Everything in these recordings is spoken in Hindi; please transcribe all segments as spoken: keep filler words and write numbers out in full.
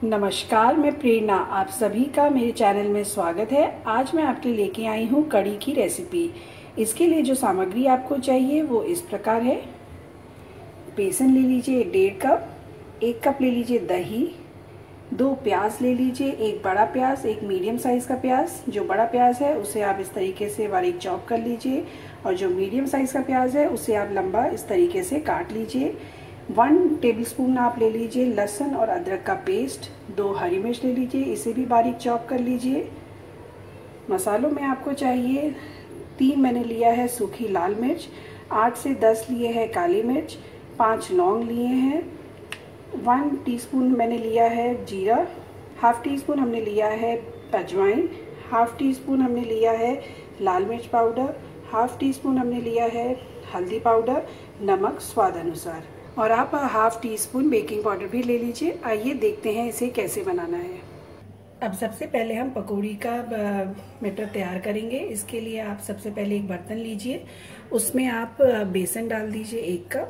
नमस्कार, मैं प्रेरणा, आप सभी का मेरे चैनल में स्वागत है। आज मैं आपके लिए लेके आई हूँ कढ़ी की रेसिपी। इसके लिए जो सामग्री आपको चाहिए वो इस प्रकार है। बेसन ले लीजिए डेढ़ कप, एक कप ले लीजिए दही, दो प्याज ले लीजिए, एक बड़ा प्याज, एक मीडियम साइज़ का प्याज। जो बड़ा प्याज है उसे आप इस तरीके से बारीक चॉप कर लीजिए और जो मीडियम साइज़ का प्याज है उसे आप लंबा इस तरीके से काट लीजिए। वन टेबलस्पून आप ले लीजिए लहसुन और अदरक का पेस्ट, दो हरी मिर्च ले लीजिए, इसे भी बारीक चॉप कर लीजिए। मसालों में आपको चाहिए तीन मैंने लिया है सूखी लाल मिर्च, आठ से दस लिए है काली मिर्च, पाँच लौंग लिए हैं, वन टीस्पून मैंने लिया है जीरा, हाफ़ टी स्पून हमने लिया है अजवाइन, हाफ़ टी स्पून हमने लिया है लाल मिर्च पाउडर, हाफ़ टी स्पून हमने लिया है हल्दी पाउडर, नमक स्वाद अनुसार, और आप half teaspoon baking powder भी ले लीजिए। आइए देखते हैं इसे कैसे बनाना है। अब सबसे पहले हम पकौड़ी का बैटर तैयार करेंगे। इसके लिए आप सबसे पहले एक बर्तन लीजिए, उसमें आप बेसन डाल दीजिए एक कप।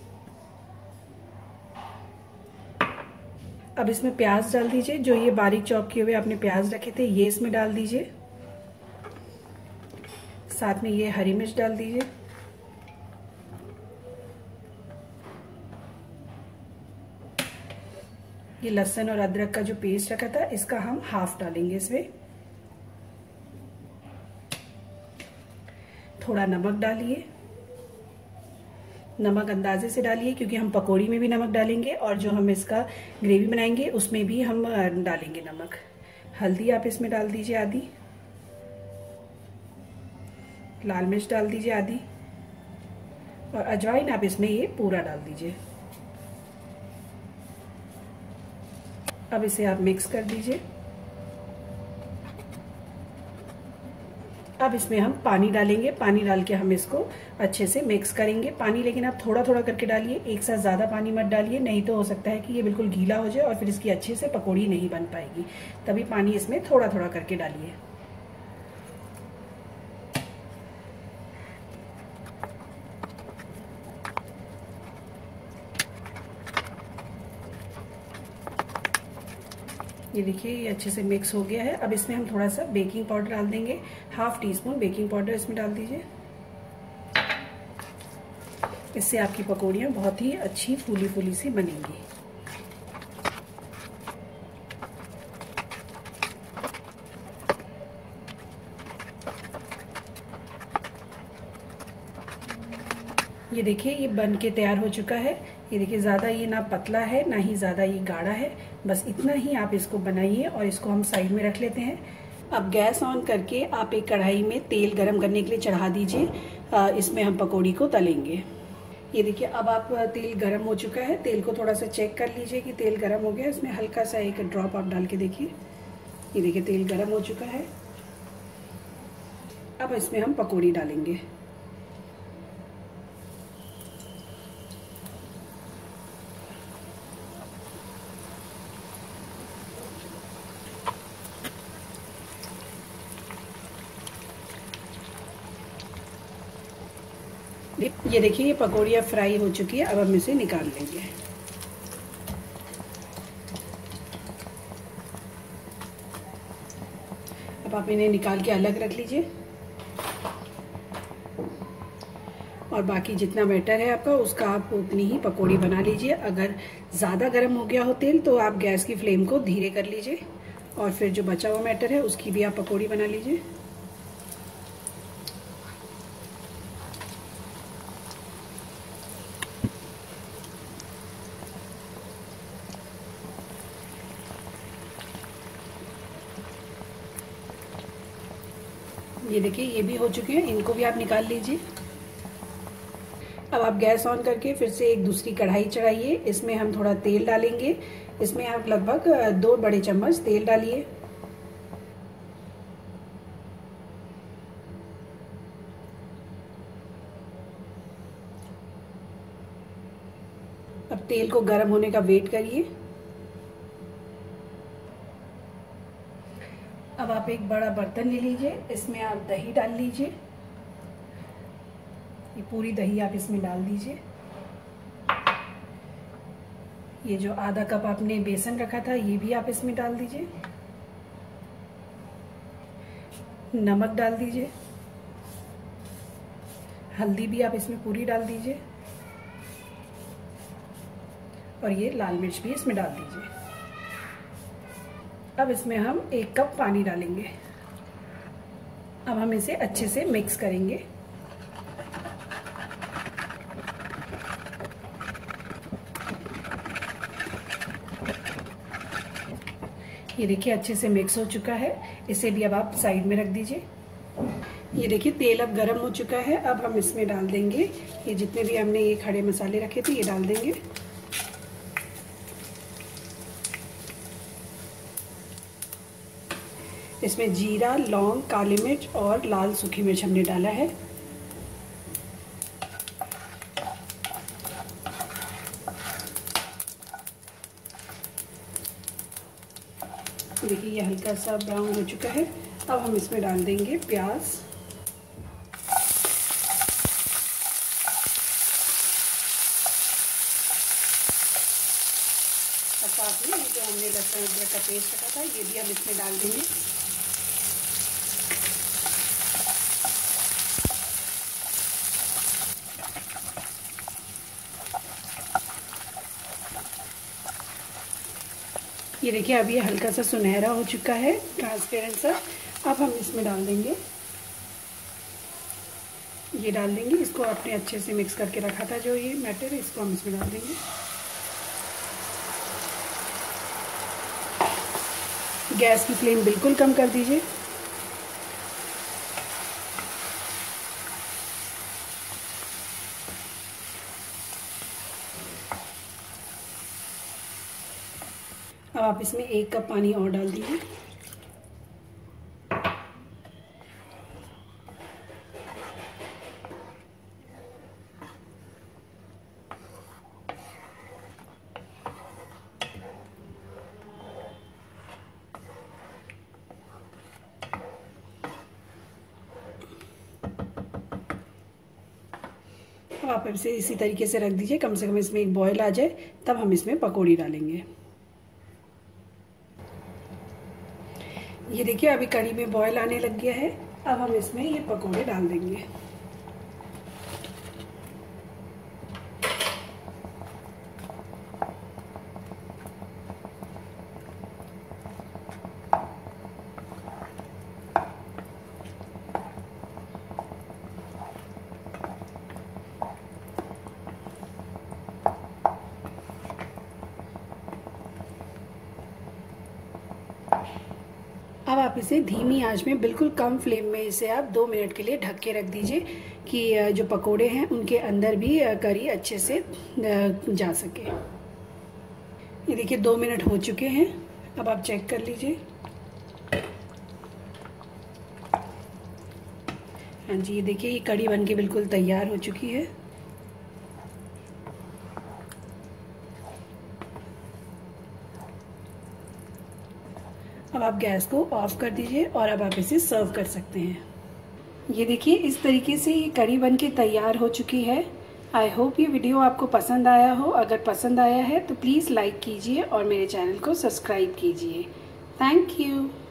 अब इसमें प्याज डाल दीजिए, जो ये बारीक चॉप किए हुए आपने प्याज रखे थे ये इसमें डाल दीजिए। साथ में ये हरी मिर्च डाल दीजिए। ये लहसुन और अदरक का जो पेस्ट रखा था इसका हम हाफ डालेंगे इसमें। थोड़ा नमक डालिए, नमक अंदाजे से डालिए क्योंकि हम पकौड़ी में भी नमक डालेंगे और जो हम इसका ग्रेवी बनाएंगे उसमें भी हम डालेंगे नमक। हल्दी आप इसमें डाल दीजिए आधी, लाल मिर्च डाल दीजिए आधी, और अजवाइन आप इसमें ये पूरा डाल दीजिए। अब इसे आप मिक्स कर दीजिए। अब इसमें हम पानी डालेंगे, पानी डाल के हम इसको अच्छे से मिक्स करेंगे। पानी लेकिन आप थोड़ा थोड़ा करके डालिए, एक साथ ज़्यादा पानी मत डालिए, नहीं तो हो सकता है कि ये बिल्कुल गीला हो जाए और फिर इसकी अच्छे से पकौड़ी नहीं बन पाएगी। तभी पानी इसमें थोड़ा थोड़ा करके डालिए। ये देखिए ये अच्छे से मिक्स हो गया है। अब इसमें हम थोड़ा सा बेकिंग पाउडर डाल देंगे, half teaspoon baking powder इसमें डाल दीजिए। इससे आपकी पकौड़ियाँ बहुत ही अच्छी फूली फूली सी बनेंगी। ये देखिए ये बन के तैयार हो चुका है। ये देखिए ज़्यादा ये ना पतला है ना ही ज़्यादा ये गाढ़ा है, बस इतना ही आप इसको बनाइए और इसको हम साइड में रख लेते हैं। अब गैस ऑन करके आप एक कढ़ाई में तेल गरम करने के लिए चढ़ा दीजिए। इसमें हम पकौड़ी को तलेंगे। ये देखिए अब आप तेल गरम हो चुका है। तेल को थोड़ा सा चेक कर लीजिए कि तेल गरम हो गया। इसमें हल्का सा एक ड्रॉप आप डाल के देखिए। ये देखिए तेल गरम हो चुका है। अब इसमें हम पकौड़ी डालेंगे। ये देखिए ये पकौड़ियाँ फ्राई हो चुकी है। अब हम इसे निकाल लेंगे। अब आप इन्हें निकाल के अलग रख लीजिए और बाकी जितना बैटर है आपका उसका आप उतनी ही पकौड़ी बना लीजिए। अगर ज़्यादा गर्म हो गया हो तेल तो आप गैस की फ्लेम को धीरे कर लीजिए और फिर जो बचा हुआ बैटर है उसकी भी आप पकौड़ी बना लीजिए। ये देखिए ये भी हो चुके हैं, इनको भी आप निकाल लीजिए। अब आप गैस ऑन करके फिर से एक दूसरी कढ़ाई चढ़ाइए। इसमें हम थोड़ा तेल डालेंगे। इसमें आप लगभग दो बड़े चम्मच तेल डालिए। अब तेल को गर्म होने का वेट करिए। अब आप एक बड़ा बर्तन ले लीजिए, इसमें आप दही डाल लीजिए। ये पूरी दही आप इसमें डाल दीजिए। ये जो आधा कप आपने बेसन रखा था ये भी आप इसमें डाल दीजिए। नमक डाल दीजिए। हल्दी भी आप इसमें पूरी डाल दीजिए और ये लाल मिर्च भी इसमें डाल दीजिए। अब इसमें हम एक कप पानी डालेंगे। अब हम इसे अच्छे से मिक्स करेंगे। ये देखिए अच्छे से मिक्स हो चुका है। इसे भी अब आप साइड में रख दीजिए। ये देखिए तेल अब गरम हो चुका है। अब हम इसमें डाल देंगे ये जितने भी हमने ये खड़े मसाले रखे थे ये डाल देंगे। इसमें जीरा, लौंग, काली मिर्च और लाल सूखी मिर्च हमने डाला है। देखिए ये हल्का सा ब्राउन हो चुका है। अब हम इसमें डाल देंगे प्याज, और साथ में जो हमने लहसुन अदरक का पेस्ट रखा था ये भी हम इसमें डाल देंगे। ये देखिए अब ये हल्का सा सुनहरा हो चुका है, ट्रांसपेरेंट सा। अब हम इसमें डाल देंगे, ये डाल देंगे। इसको आपने अच्छे से मिक्स करके रखा था जो ये मैटर है, इसको हम इसमें डाल देंगे। गैस की फ्लेम बिल्कुल कम कर दीजिए। अब आप इसमें एक कप पानी और डाल दीजिए। अब आप इसे इसी तरीके से रख दीजिए, कम से कम इसमें एक बॉयल आ जाए, तब हम इसमें पकौड़ी डालेंगे। ये देखिए अभी कढ़ी में बॉयल आने लग गया है। अब हम इसमें ये पकौड़े डाल देंगे। अब आप इसे धीमी आंच में बिल्कुल कम फ्लेम में इसे आप दो मिनट के लिए ढक के रख दीजिए कि जो पकोड़े हैं उनके अंदर भी करी अच्छे से जा सके। ये देखिए दो मिनट हो चुके हैं। अब आप चेक कर लीजिए। हाँ जी, ये देखिए ये कड़ी बनके बिल्कुल तैयार हो चुकी है। अब आप गैस को ऑफ कर दीजिए और अब आप इसे सर्व कर सकते हैं। ये देखिए इस तरीके से ये कड़ी बनके तैयार हो चुकी है। आई होप ये वीडियो आपको पसंद आया हो। अगर पसंद आया है तो प्लीज़ लाइक कीजिए और मेरे चैनल को सब्सक्राइब कीजिए। Thank you.